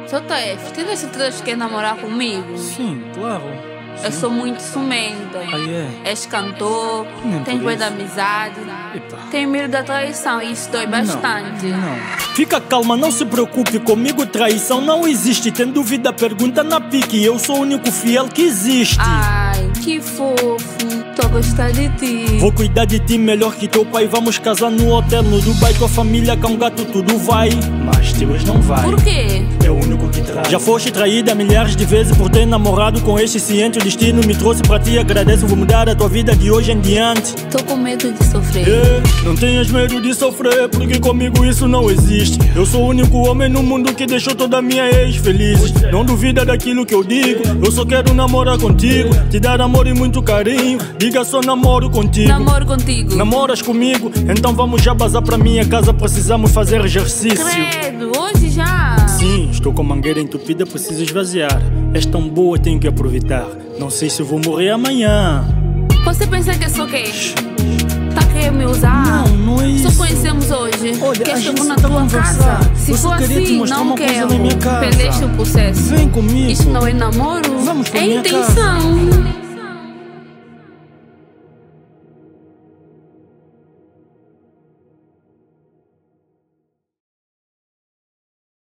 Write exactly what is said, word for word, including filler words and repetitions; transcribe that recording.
Só tá F, tens certeza que quer namorar comigo? Sim, claro. Eu Sim. sou muito ciumenta. Ah, é? És cantor, Nem tens por boa da isso. amizade, Epa. tem medo da traição e isso dói bastante. Não, não. Fica calma, não se preocupe comigo, traição não existe. Tem dúvida, pergunta na pique, eu sou o único fiel que existe. Ai, que fofo, tô a gostar de ti. Vou cuidar de ti melhor que teu pai. Vamos casar no hotel, no Dubai. Tua família com gato tudo vai, mas teus não vai. Por quê? É o único que traz. Já foste traída milhares de vezes por ter namorado com este ciente. O destino me trouxe pra ti, agradeço. Vou mudar a tua vida de hoje em diante. Tô com medo de sofrer. Yeah. Não tenhas medo de sofrer, porque comigo isso não existe. Eu sou o único homem no mundo que deixou toda a minha ex feliz. Não duvida daquilo que eu digo, eu só quero namorar contigo, te dar amor e muito carinho. Diga só namoro contigo. Namoro contigo. Namoras comigo? Então vamos já bazar pra minha casa, precisamos fazer exercício. Credo, hoje já? Sim, estou com a mangueira entupida, preciso esvaziar. És tão boa, tenho que aproveitar. Não sei se vou morrer amanhã. Você pensa que eu sou quem? Tá querendo me usar? Não, não é isso. Só conhecemos hoje. Olha, Quer a que eu gente vou na tá tua conversar. casa? Se Eu só for queria te assim, mostrar não uma coisa quero. na minha casa. Perdeste o processo. Vem comigo. Isso não é namoro? Vamos pra é minha intenção.